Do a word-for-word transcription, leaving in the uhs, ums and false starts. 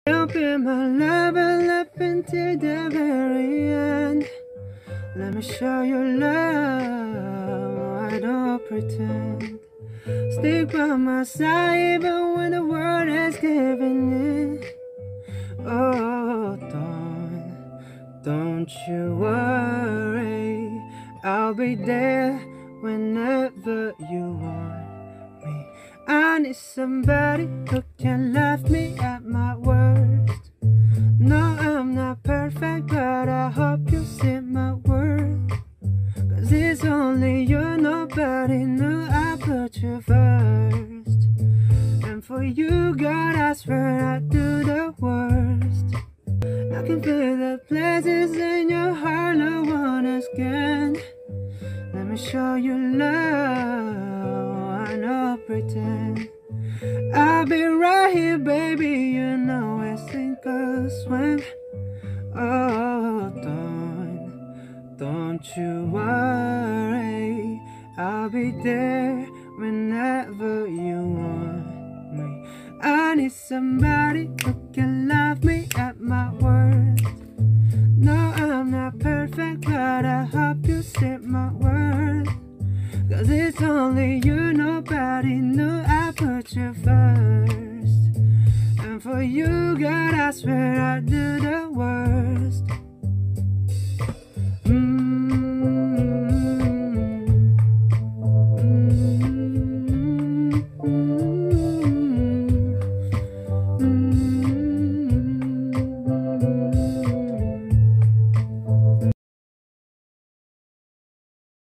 You'll be my love and up until the very end. Let me show you love, I don't pretend. Stick by my side even when the world is giving in. Oh, don't, don't you worry, I'll be there whenever you want me. I need somebody who can laugh me at my worst. No, I'm not perfect, but I hope you see my worth. Cause it's only you, nobody knew I put you first. And for you, God, I swear I do the worst. I can feel the places in your heart no one else can. Let me show you love, I don't pretend. I'll be right here, baby, you know I sink or swim. Oh, don't, don't you worry, I'll be there whenever you want me. I need somebody who can love me at my worst. No, I'm not perfect, but I hope you see my worth. Cause it's only you, nobody knew I put you first. And for you, God, I swear I do the